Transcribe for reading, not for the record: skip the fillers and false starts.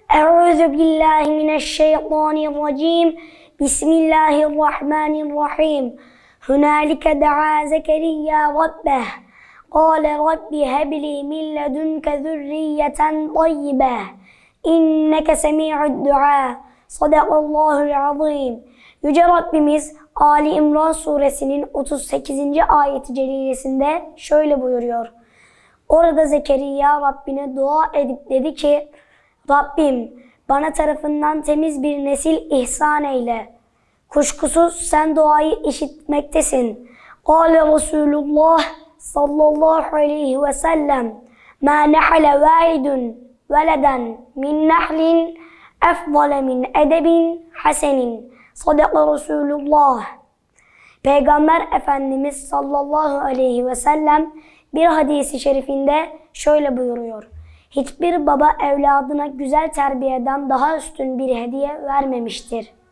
Euzu billahi mineşşeytanirracim. Bismillahirrahmanirrahim. Hunalike da'a Zekeriya rabbeh. Kâle rabbi hebli min ledunke zürriyeten tayyibeh. İnneke semi'ud du'a. Sadakallahul azim. Yüce Rabbimiz Ali İmran suresinin 38. ayeti celilesinde şöyle buyuruyor. Orada Zekeriya Rabbine dua edip dedi ki, Rabbim bana tarafından temiz bir nesil ihsan eyle. Kuşkusuz sen duayı işitmektesin. Kâle Resulullah sallallahu aleyhi ve sellem mâ nehale vâidun veleden min nehlin efdale min edebin hasenin. Sadaka Resulullah. Peygamber Efendimiz sallallahu aleyhi ve sellem bir hadisi şerifinde şöyle buyuruyor. Hiçbir baba evladına güzel terbiyeden daha üstün bir hediye vermemiştir.